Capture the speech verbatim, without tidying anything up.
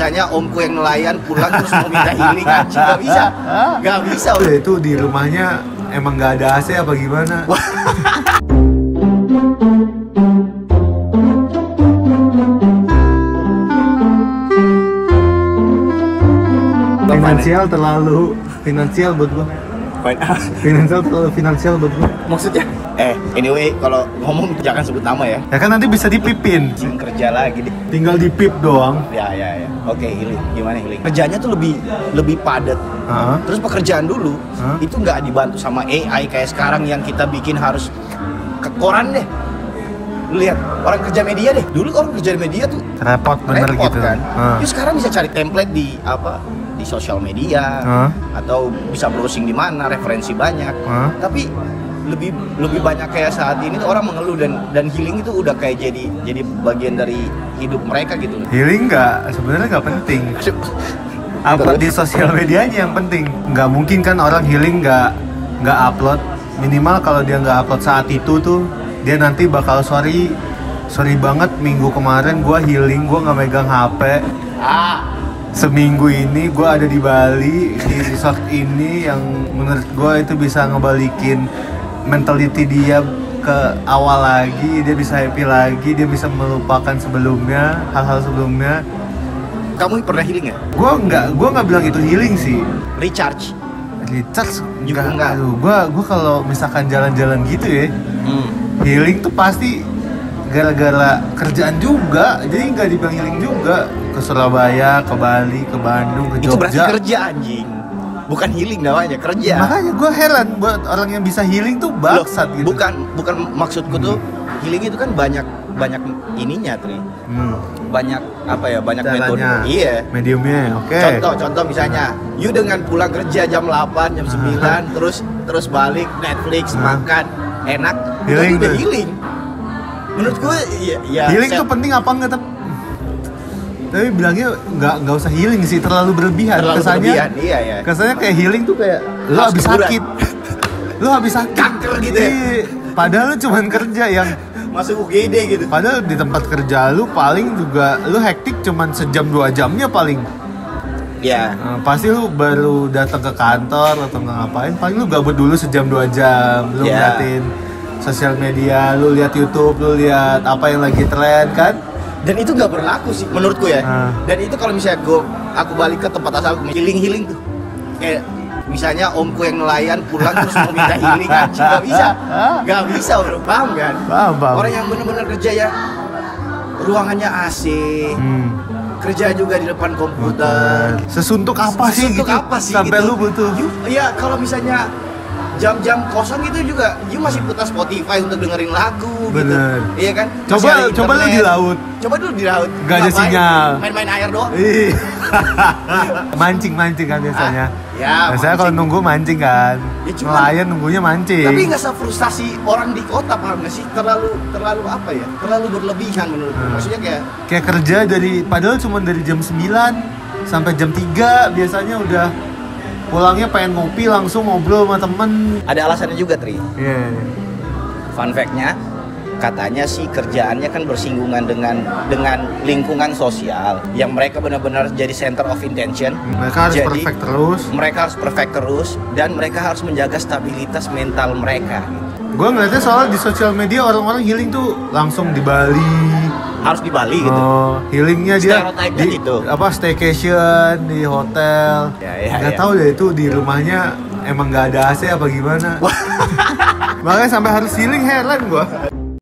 Misalnya omku yang nelayan pulang terus mau minta healing anjing, gak bisa. Gak bisa. Udah itu di rumahnya emang gak ada A C apa gimana? Finansial terlalu finansial buat gua. Finansial terlalu finansial buat gua. Maksudnya? Eh, anyway, kalau ngomong jangan sebut nama ya. Ya kan nanti bisa dipipin. Sing kerja lagi deh. Tinggal dipip doang. Ya, ya, ya. Oke, healing. Gimana healing? Kerjanya tuh lebih lebih padat. Uh-huh. Terus pekerjaan dulu Huh? itu nggak dibantu sama A I kayak sekarang yang kita bikin harus ke koran deh. Lu lihat orang kerja media deh. Dulu orang kerja media tuh Repot bener repot gitu. kan. Uh. Terus sekarang bisa cari template di apa? Di sosial media Huh? atau bisa browsing di mana, referensi banyak. Huh? Tapi lebih lebih banyak kayak saat ini tuh orang mengeluh dan dan healing itu udah kayak jadi jadi bagian dari hidup mereka gitu. Healing nggak sebenarnya nggak penting. Upload di sosial medianya yang penting. Nggak mungkin kan orang healing nggak nggak upload. Minimal kalau dia nggak upload saat itu tuh dia nanti bakal sorry sorry banget minggu kemarin gua healing, gua nggak megang H P. Ah, Seminggu ini gue ada di Bali di resort ini yang menurut gue itu bisa ngebalikin mentality dia ke awal lagi, dia bisa happy lagi, dia bisa melupakan sebelumnya, hal-hal sebelumnya. kamu pernah healing ya? Gue nggak, gue nggak bilang itu healing sih. Recharge. Recharge Juga nggak. nggak. Aduh, gue gue kalau misalkan jalan-jalan gitu ya, Hmm. healing tuh pasti gara-gara kerjaan juga, jadi nggak dibilang healing juga. Ke Surabaya, ke Bali, ke Bandung, ke Jogja. Itu berarti kerja anjing. Bukan healing namanya, kerja. Makanya gue heran buat orang yang bisa healing tuh bangsat gitu. Bukan bukan maksudku tuh healing itu kan banyak banyak ininya, Tri. Hmm. Banyak apa ya? Banyak metode. Caranya, Iya. mediumnya, oke. Contoh contoh misalnya, you dengan pulang kerja jam delapan, jam sembilan, terus terus balik Netflix, Ah. makan, enak. Healing itu udah tuh. healing. Menurut gue ya, ya Healing saya- tuh penting apa enggak tapi tapi bilangnya nggak nggak usah healing sih, terlalu berlebihan. terlalu kesannya berlebihan, iya ya. kesannya kayak healing tuh kayak lu Harus habis kuburan. sakit lu habis sakit Kanker gitu ya? Iya. Padahal lu cuman kerja yang Masuk U G D gitu. padahal di tempat kerja lu paling juga lu hektik cuman sejam dua jamnya paling. Ya. Nah, pasti lu baru datang ke kantor atau nggak ngapain, paling lu gabut dulu sejam dua jam, lu Ya. ngeliatin sosial media, lu lihat YouTube, lu lihat apa yang lagi tren kan. Dan itu nggak berlaku sih menurutku ya. Ah. Dan itu kalau misalnya gue aku balik ke tempat asalku, healing healing tuh. Kayak misalnya omku yang nelayan pulang terus mau minta healing anjing, nggak bisa. Nggak bisa bro, paham kan? Paham, paham. Orang yang benar-benar kerja ya ruangannya A C, Hmm. kerja juga di depan komputer. Sesuntuk apa sih Sesuntuk gitu? apa sih Sampai gitu? lu butuh. You- Iya, kalau misalnya jam-jam kosong itu juga, you masih putar Spotify untuk dengerin lagu Bener. gitu. Iya kan? Coba- Masih ada coba lu internet. di laut. Coba dulu di laut. Gak ada Ngapain? sinyal. Main-main air doang. Ih. Mancing-mancing kan biasanya. Ah, ya, Biasanya kalau mancing. nunggu mancing kan. Ya, cuman- Nelayan nunggunya mancing. Tapi nggak sefrustasi orang di kota, paham nggak sih? Terlalu terlalu apa ya? Terlalu berlebihan menurutku. Hmm. Maksudnya kayak Kayak kerja dari padahal cuma dari jam sembilan sampai jam tiga biasanya udah pulangnya pengen ngopi langsung ngobrol sama temen. ada alasannya juga, Tri. Iya. Fun fact-nya, katanya sih kerjaannya kan bersinggungan dengan dengan lingkungan sosial yang mereka benar-benar jadi center of intention. Mereka harus Jadi, perfect terus. Mereka harus perfect terus dan mereka harus menjaga stabilitas mental mereka. Gue ngeliatnya soal di sosial media orang-orang healing tuh langsung di Bali. Harus di Bali gitu. Oh, healingnya dia Stereotype-nya di gitu. apa staycation di hotel. Ya, ya, Nggak ya. tahu deh itu di rumahnya emang nggak ada A C apa gimana. Makanya sampai harus healing, heran gua.